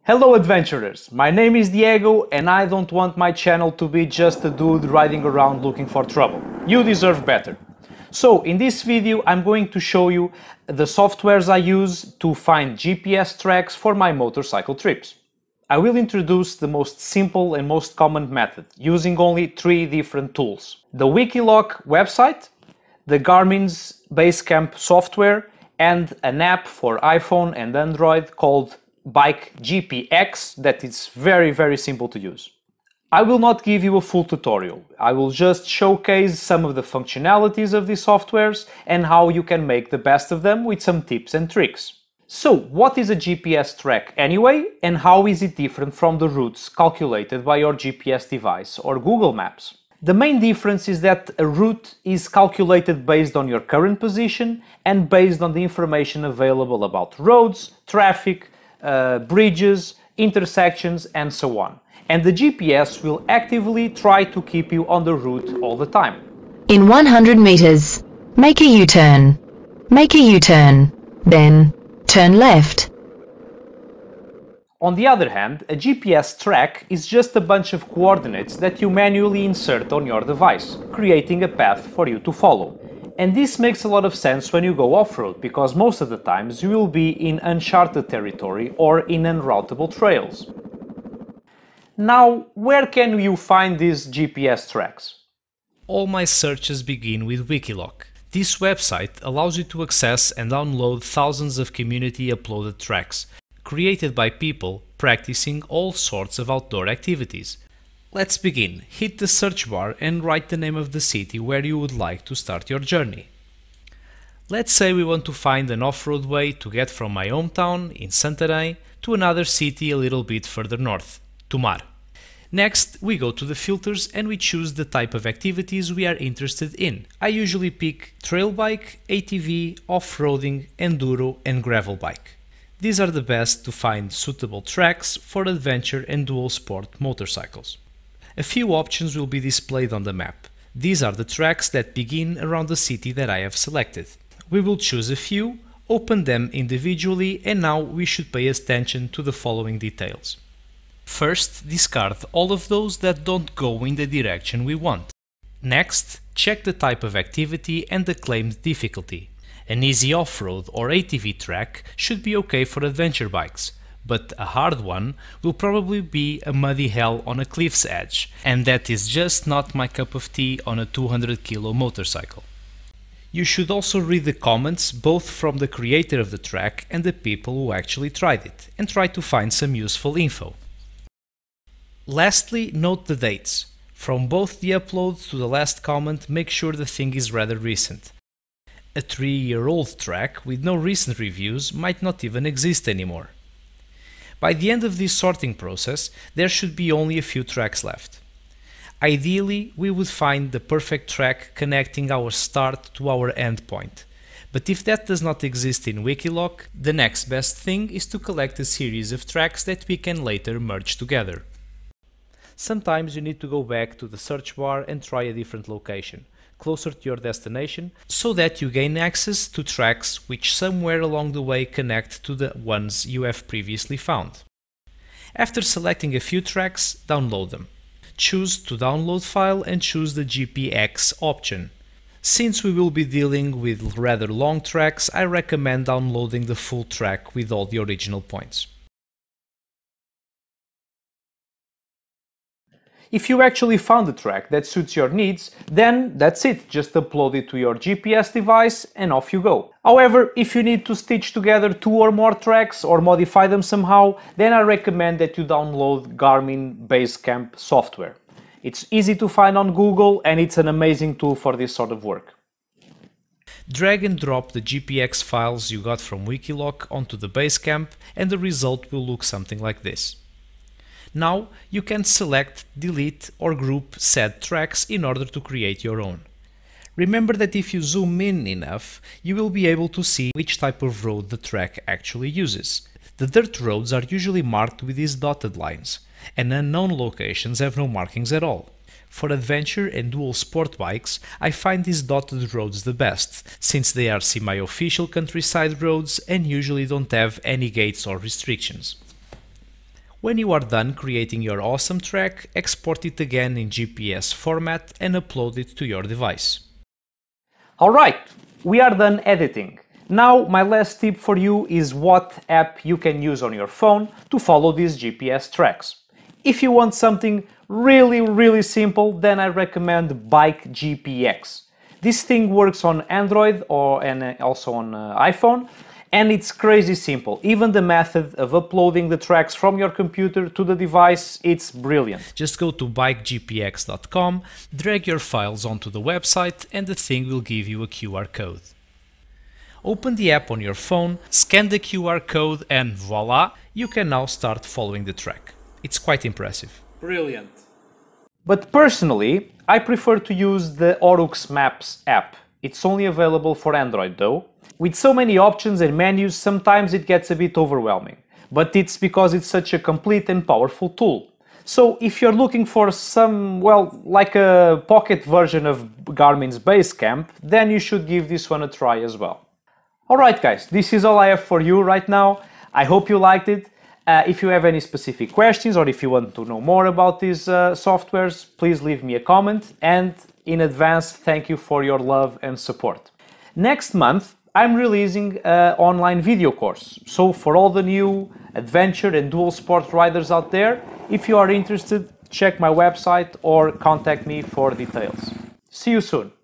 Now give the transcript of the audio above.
Hello adventurers, my name is Diego and I don't want my channel to be just a dude riding around looking for trouble. You deserve better. So in this video I'm going to show you the softwares I use to find GPS tracks for my motorcycle trips. I will introduce the most simple and most common method, using only 3 different tools. The Wikiloc website, the Garmin's Basecamp software, and an app for iPhone and Android called BikeGPX that is very simple to use. I will not give you a full tutorial. I will just showcase some of the functionalities of these softwares and how you can make the best of them with some tips and tricks. So, what is a GPS track anyway, and how is it different from the routes calculated by your GPS device or Google Maps? The main difference is that a route is calculated based on your current position and based on the information available about roads, traffic, bridges, intersections, and so on. And the GPS will actively try to keep you on the route all the time. In 100 meters, make a U-turn. Make a U-turn. Then, turn left. On the other hand, a GPS track is just a bunch of coordinates that you manually insert on your device, creating a path for you to follow. And this makes a lot of sense when you go off-road, because most of the times you will be in uncharted territory or in unroutable trails. Now, where can you find these GPS tracks? All my searches begin with Wikiloc. This website allows you to access and download thousands of community uploaded tracks, created by people practicing all sorts of outdoor activities. Let's begin. Hit the search bar and write the name of the city where you would like to start your journey. Let's say we want to find an off-road way to get from my hometown in Santarém to another city a little bit further north, Tomar. Next, we go to the filters and we choose the type of activities we are interested in. I usually pick trail bike, ATV, off-roading, enduro and gravel bike. These are the best to find suitable tracks for adventure and dual sport motorcycles. A few options will be displayed on the map. These are the tracks that begin around the city that I have selected. We will choose a few, open them individually, and now we should pay attention to the following details. First, discard all of those that don't go in the direction we want. Next, check the type of activity and the claimed difficulty. An easy off-road or ATV track should be okay for adventure bikes, but a hard one will probably be a muddy hell on a cliff's edge, and that is just not my cup of tea on a 200 kilo motorcycle. You should also read the comments both from the creator of the track and the people who actually tried it, and try to find some useful info. Lastly, note the dates. From both the upload to the last comment, make sure the thing is rather recent. A 3-year-old track with no recent reviews might not even exist anymore. By the end of this sorting process, there should be only a few tracks left. Ideally, we would find the perfect track connecting our start to our end point. But if that does not exist in Wikiloc, the next best thing is to collect a series of tracks that we can later merge together. Sometimes you need to go back to the search bar and try a different location, closer to your destination, so that you gain access to tracks which somewhere along the way connect to the ones you have previously found. After selecting a few tracks, download them. Choose to download file and choose the GPX option. Since we will be dealing with rather long tracks, I recommend downloading the full track with all the original points. If you actually found a track that suits your needs, then that's it, just upload it to your GPS device and off you go. However, if you need to stitch together 2 or more tracks or modify them somehow, then I recommend that you download Garmin Basecamp Software. It's easy to find on Google and it's an amazing tool for this sort of work. Drag and drop the GPX files you got from Wikiloc onto the Basecamp and the result will look something like this. Now you can select, delete or group said tracks in order to create your own. Remember that if you zoom in enough, you will be able to see which type of road the track actually uses. The dirt roads are usually marked with these dotted lines, and unknown locations have no markings at all. For adventure and dual sport bikes, I find these dotted roads the best, since they are semi-official countryside roads and usually don't have any gates or restrictions. When you are done creating your awesome track, export it again in GPS format and upload it to your device. Alright, we are done editing. Now my last tip for you is what app you can use on your phone to follow these GPS tracks. If you want something really simple, then I recommend BikeGPX. This thing works on Android and also on iPhone, and it's crazy simple. Even the method of uploading the tracks from your computer to the device, it's brilliant. Just go to bikegpx.com, drag your files onto the website, and the thing will give you a QR code. Open the app on your phone, scan the QR code, and voila, you can now start following the track. It's quite impressive. Brilliant. But personally, I prefer to use the Oruxmaps app. It's only available for Android though. With so many options and menus, sometimes it gets a bit overwhelming. But it's because it's such a complete and powerful tool. So if you're looking for some, well, like a pocket version of Garmin's Basecamp, then you should give this one a try as well. Alright guys, this is all I have for you right now. I hope you liked it. If you have any specific questions or if you want to know more about these softwares, please leave me a comment, and in advance, thank you for your love and support. Next month, I'm releasing an online video course. So for all the new adventure and dual sport riders out there, if you are interested, check my website or contact me for details. See you soon.